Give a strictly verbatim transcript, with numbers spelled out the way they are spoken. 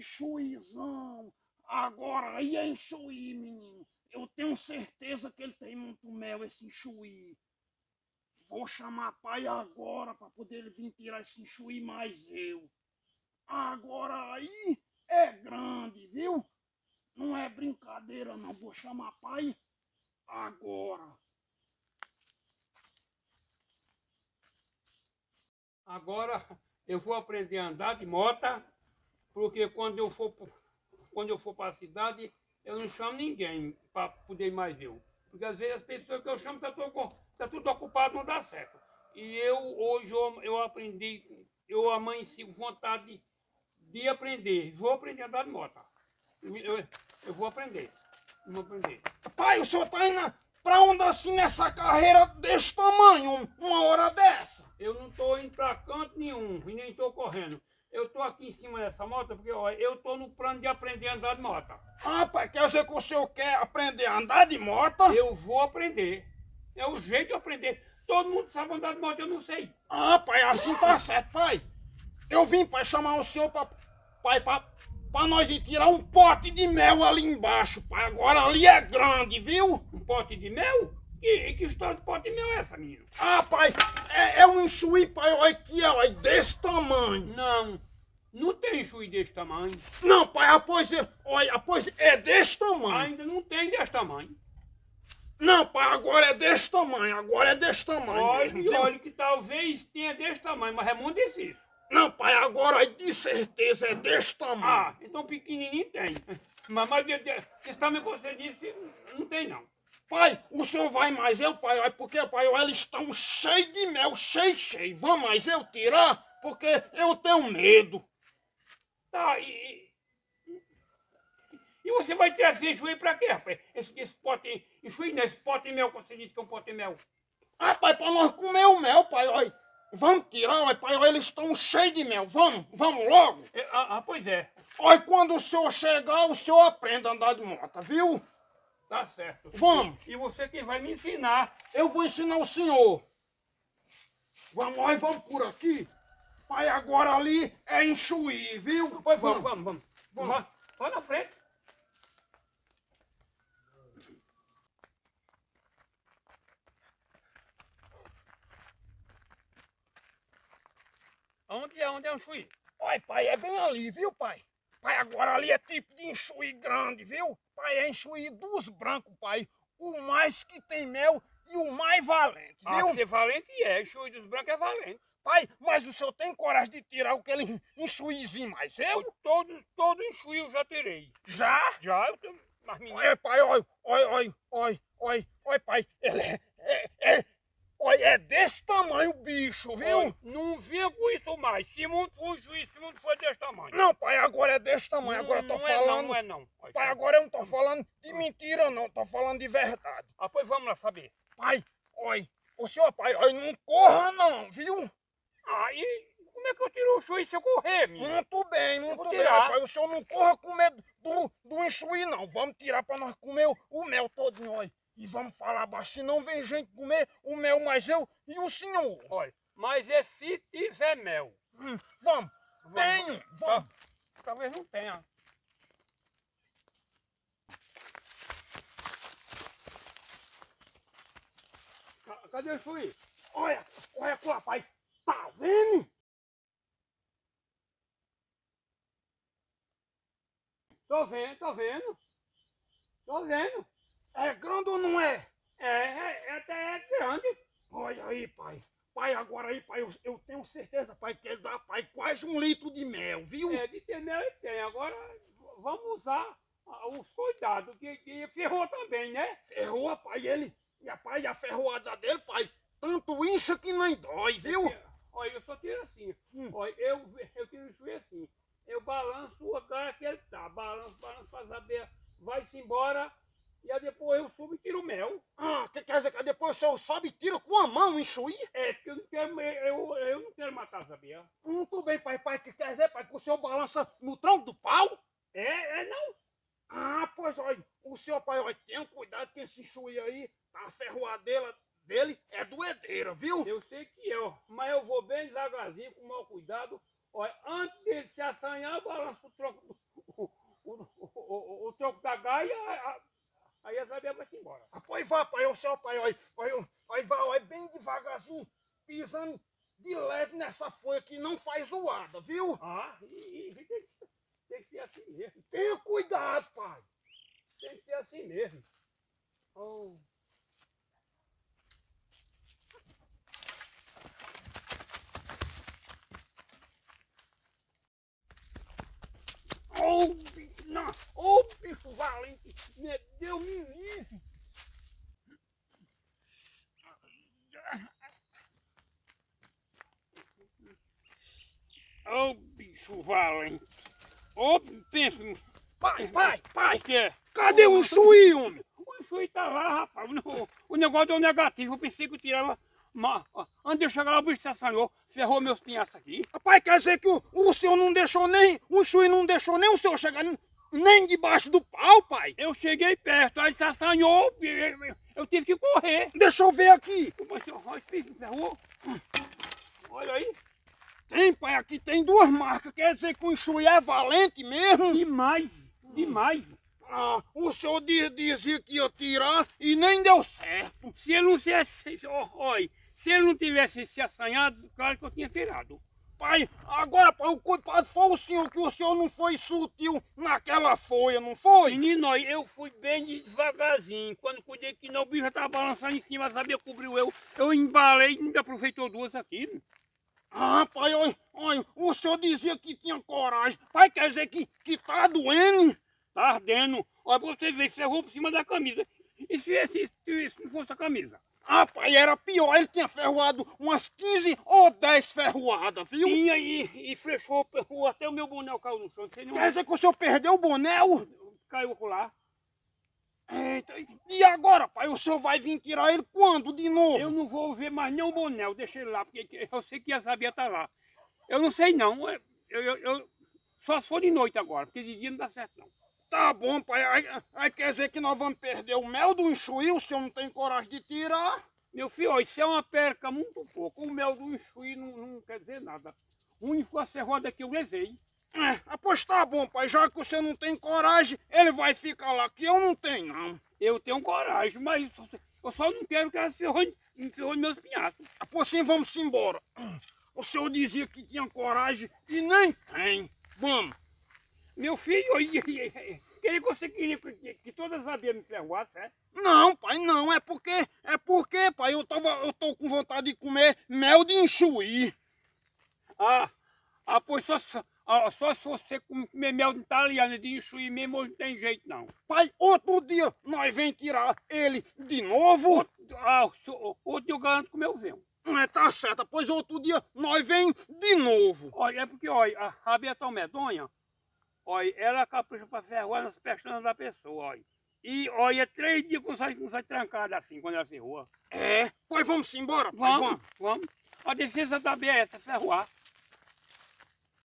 enxuizão. Agora aí é enxuí, menino. Eu tenho certeza que ele tem muito mel, esse enxuí. Vou chamar pai agora para poder ele vir tirar esse enxuí mais eu. Agora aí é grande, viu? Não é brincadeira não. Vou chamar pai agora. Agora eu vou aprender a andar de moto, porque quando eu for quando eu for para a cidade, eu não chamo ninguém para poder ir mais eu. Porque às vezes as pessoas que eu chamo estão tá tá tudo ocupado, não dá certo. E eu hoje eu, eu aprendi, eu amanheci com vontade de, de aprender. Vou aprender a andar de moto. Eu, eu, eu vou aprender. Eu vou aprender. Pai, o senhor tá indo pra onde assim nessa carreira desse tamanho, uma hora dessa? Eu não estou indo para canto nenhum e nem estou correndo. Eu estou aqui em cima dessa moto porque ó, eu estou no plano de aprender a andar de moto. Ah, pai, quer dizer que o senhor quer aprender a andar de moto? Eu vou aprender. É o jeito de aprender. Todo mundo sabe andar de moto, eu não sei. Ah, pai, assim tá certo, pai. Eu vim, pai, chamar o senhor pra, pai, pra, pra nós ir tirar um pote de mel ali embaixo, pai. Agora ali é grande, viu? Um pote de mel? Que, que história de pote de mel é essa, menino? Ah, pai, é, é um enxuí, pai, olha aqui, olha, desse tamanho. Não, não tem enxuí desse tamanho. Não, pai, ah, pois é, olha, pois é desse tamanho. Ainda não tem desse tamanho. Não, pai, agora é desse tamanho, agora é desse tamanho Olha, mesmo, viu? olha que talvez tenha desse tamanho, mas é muito difícil. Não, pai, agora de certeza é desse tamanho. Ah, então pequenininho tem. Mas, mas esse tamanho que você disse, não tem não. Pai, o senhor vai mais eu, pai, olha, porque, pai, olha, eles estão cheios de mel, cheio, cheio. Vamos mais eu tirar, porque eu tenho medo. Tá, e... E você vai tirar esse enxuí pra quê, rapaz? Esse, esse pote, enxuí, né? Esse pote de mel que você disse que é um pote de mel. Ah, pai, pra nós comer o mel, pai, olha. Vamos tirar, olha, pai, olha, eles estão cheios de mel. Vamos, vamos logo. É, ah, ah, pois é. Olha, quando o senhor chegar, o senhor aprende a andar de moto, viu? Tá certo. Vamos. E, e você quem vai me ensinar. Eu vou ensinar o senhor. Vamos, nós vamos por aqui. Pai, agora ali é enxuí, viu? Pois vamos, vamos, vamos. Vamos. Vai, vai na frente. Onde é, onde é o enxuí? Olha, pai, é bem ali, viu, pai? Pai, agora ali é tipo de enxuí grande, viu? Pai, é enxuí dos brancos, pai. O mais que tem mel e o mais valente, viu? Ah, ser valente é. Enxuí dos brancos é valente. Pai, mas o senhor tem coragem de tirar aquele enxuízinho mais eu? Todo, todo enxuí eu já tirei. Já? Já, eu tenho... Mas, menino, Olha, pai, olha, olha, olha, olha, olha, olha, pai. Ele é, é, é, olha, é desse tamanho o bicho, viu? olha, não vinha com isso mais. Se muito for enxuí, se muito foi desse tamanho. Não, pai, agora é desse tamanho. Não, Agora eu tô não falando... É não, não é não. Olha, Pai, agora eu não tô falando de mentira, não. Tô falando de verdade. Ah, pois vamos lá saber. Pai, olha, o senhor, pai, olha, não corra não, viu? Ah, e como é que eu tiro o enxuí se eu correr, menino? Muito bem, vou muito bem, tirar. pai. O senhor não corra com medo do, do enxuí, não. Vamos tirar pra nós comer o, o mel todinho, olha. E vamos falar baixo, senão vem gente comer o mel, mas eu e o senhor. Olha, mas é se tiver mel. Hum, vamos, Vamos. tenho, vamos. Tá, talvez não tenha. Ca- Cadê o enxuí? Olha, olha aqui, rapaz. Tá vendo? Tô vendo, tô vendo. Tô vendo. É grande ou não é? É, é, é até é grande. Olha aí, pai. Pai, agora aí, pai, eu, eu tenho certeza, pai, que ele dá, pai, quase um litro de mel, viu? É, de ter mel ele tem. Agora vamos usar ah, os cuidados, que, que ferrou também, né? Ferrou, pai, ele. E a pai, a ferroada dele, pai, tanto incha que nem dói, viu? Olha, eu só tiro assim. Hum. Olha, eu, eu tiro o enxuí assim. Eu balanço o lugar que ele tá. Balanço, balanço pra saber. Vai-se embora. E aí depois eu subo e tiro o mel. Ah, que quer dizer que depois o senhor sobe e tira com a mão, enxuí? É, porque eu não quero, eu, eu não quero matar, sabia? Muito bem, pai, pai, que quer dizer, pai, que o senhor balança no tronco do pau? É, é não. Ah, pois olha, o senhor, pai, olha, tenha cuidado que esse enxuí aí, a ferroadeira dele é doedeira, viu? Eu sei que é, ó, mas eu vou bem devagarzinho, com mau cuidado. Olha, antes dele se assanhar, eu balanço o tronco, o, o, o, o troco da gaia, a- aí a Isabel vai embora. Ah, pois vá, pai, o seu pai, olha, olha, olha, vai, olha, bem devagarzinho, pisando de leve nessa folha que não faz zoada, viu? Ah, e, e tem, que, tem que ser assim mesmo. Tenha cuidado, pai. Tem que ser assim mesmo. Oh. Oh, bicho, não. Oh, bicho valente. Meu Deus me livre. Oh, bicho valente. Oh, pensa. Pai, pai, pai, O quê? cadê o enxuí, homem? O enxuí tá lá, rapaz. O, o negócio deu negativo. Eu pensei que eu tirava. Mas, ó, antes de eu chegar lá, o bicho se assanhou. Ferrou meus pinhaços aqui. Rapaz, quer dizer que o, o senhor não deixou nem, o enxuí não deixou nem o senhor chegar nem, nem debaixo do pau, pai? Eu cheguei perto, aí se assanhou. Eu, eu, eu tive que correr. Deixa eu ver aqui. Mas, ó, esse bicho ferrou. Olha aí. Tem, pai, aqui tem duas marcas, quer dizer que o enxuí é valente mesmo? Demais, demais. Ah, o senhor diz- dizia que ia tirar e nem deu certo. Se ele não tivesse, ó, olha, se ele não tivesse se assanhado, claro que eu tinha tirado. Pai, agora, pai, o culpado foi o senhor, que o senhor não foi sutil naquela folha, não foi? Menino, olha, eu fui bem devagarzinho. Quando cuidei que não, o bicho já estava balançando em cima, sabia, cobriu eu. Eu embalei e ainda aproveitou duas aqui. Ah, pai, olha, olha, o senhor dizia que tinha coragem. Pai, quer dizer que, que tá doendo? Tá ardendo. Olha, pra você ver, ferrou por cima da camisa. E se esse, se isso não fosse a camisa? Ah, pai, era pior, ele tinha ferroado umas quinze ou dez ferroadas, viu? Tinha e, e flechou, ferrou até o meu boné caiu no chão. Você não Quer dizer que o senhor perdeu o boné? caiu lá. Eita, e agora, pai, o senhor vai vir tirar ele quando, de novo? Eu não vou ver mais nem o boné, eu deixei ele lá, porque eu sei que a Sabia tá lá. Eu não sei não, eu, eu, eu só se for de noite agora, porque de dia não dá certo não. Tá bom, pai, aí, aí quer dizer que nós vamos perder o mel do enxuí, o senhor não tem coragem de tirar? Meu filho, ó, isso é uma perca muito pouco, o mel do enxuí não, não quer dizer nada. O único a serroda que eu levei. É, ah, pois tá bom, pai, já que você não tem coragem, ele vai ficar lá, que eu não tenho, não. Eu tenho coragem, mas eu só não quero que ela se ferrou em meus pinhaços. Ah, pois sim, vamos embora. O senhor dizia que tinha coragem e nem tem. Vamos. Meu filho, queria que você queria que, que todas as abelhas me ferroassem, é? Não, pai, não, é porque, é porque, pai, eu, tava, eu tô com vontade de comer mel de enxuí. Ah, ah pois só, só, ah, só se você comer mel de italiano, de enxuí mesmo, hoje não tem jeito não. Pai, outro dia nós vem tirar ele de novo. Outro, ah, outro dia eu garanto que o meu venho. É, tá certo, pois outro dia nós vem de novo. Olha, é porque, olha, a abelha tão medonha, olha, ela capricha para ferroar nas pestanas da pessoa, olha. E, olha, três dias que não sai, não sai trancada assim, quando ela ferroa. É, pois vamos embora, pai, Vamos, vamos. vamos. A defesa da abelha é essa, ferroar.